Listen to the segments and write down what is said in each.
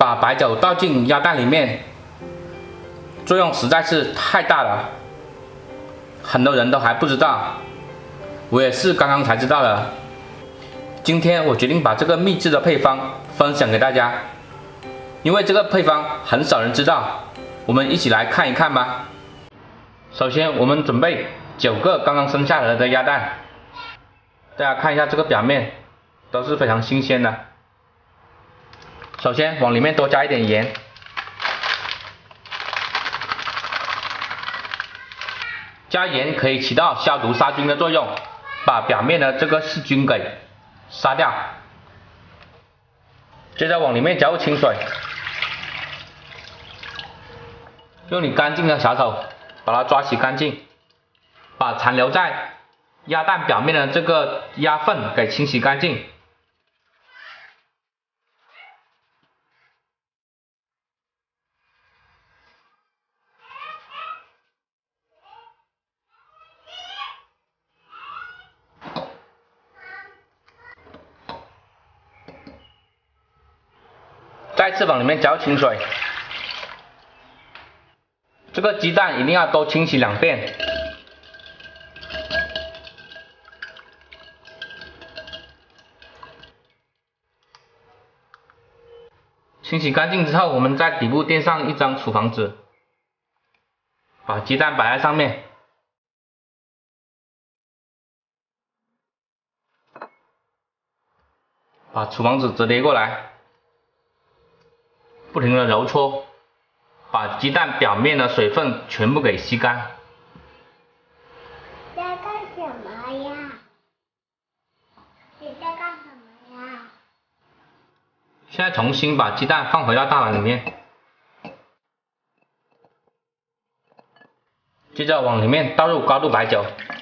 把白酒倒进鸭蛋里面，作用实在是太大了，很多人都还不知道，我也是刚刚才知道的。今天我决定把这个秘制的配方分享给大家，因为这个配方很少人知道，我们一起来看一看吧。首先，我们准备9个刚刚生下来的鸭蛋，大家看一下这个表面都是非常新鲜的。首先往里面多加一点盐，加盐可以起到消毒杀菌的作用，把表面的这个细菌给杀掉。接着往里面加入清水，用你干净的小手把它抓洗干净，把残留在鸭蛋表面的这个鸭粪给清洗干净。再次往里面加入清水，这个鸡蛋一定要多清洗2遍。清洗干净之后，我们在底部垫上一张厨房纸，把鸡蛋摆在上面，把厨房纸折叠过来，不停的揉搓，把鸡蛋表面的水分全部给吸干。 在干什么呀？你在干什么呀？ 现在重新把鸡蛋放回到大碗里面，接着往里面倒入高度白酒，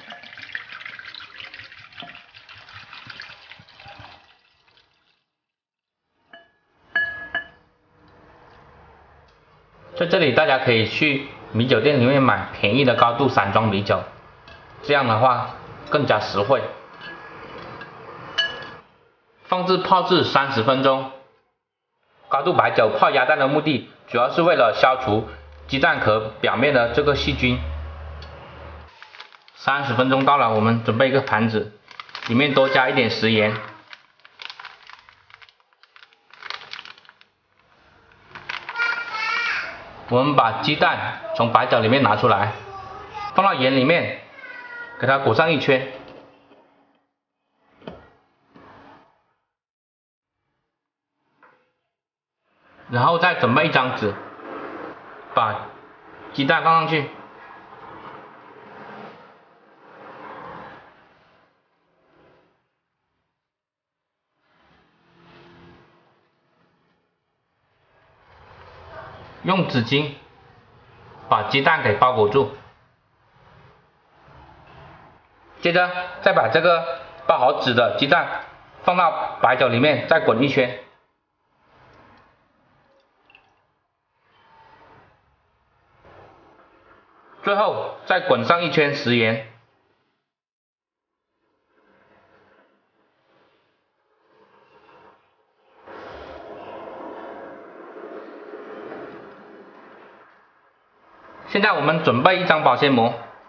在这里大家可以去米酒店里面买便宜的高度散装米酒，这样的话更加实惠。放置泡制30分钟。高度白酒泡鸭蛋的目的主要是为了消除鸡蛋壳表面的这个细菌。30分钟到了，我们准备一个盘子，里面多加一点食盐。我们把鸡蛋从白酒里面拿出来，放到盐里面，给它裹上一圈。然后再准备一张纸，把鸡蛋放上去，用纸巾把鸡蛋给包裹住，接着再把这个包好纸的鸡蛋放到白酒里面，再滚一圈。最后再滚上一圈食盐，现在我们准备一张保鲜膜，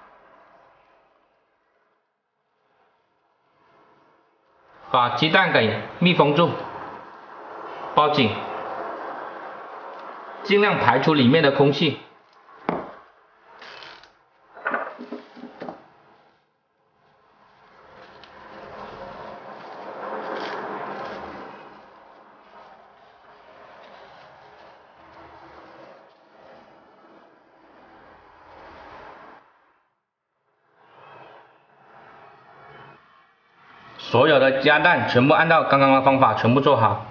把鸡蛋给密封住，包紧，尽量排出里面的空气。所有的鸭蛋全部按照刚刚的方法全部做好。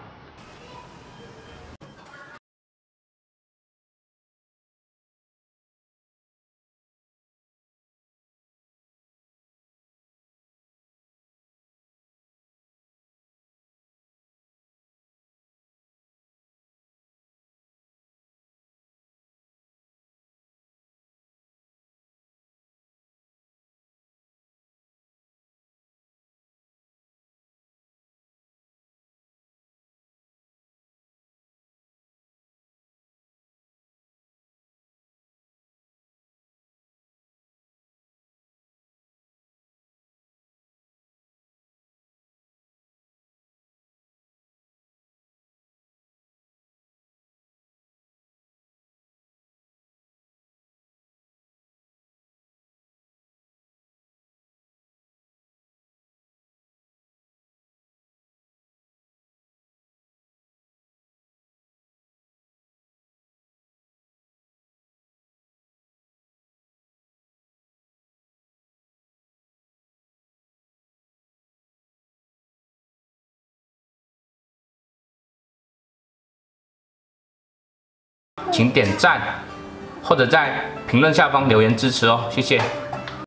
请点赞或者在评论下方留言支持哦，谢谢。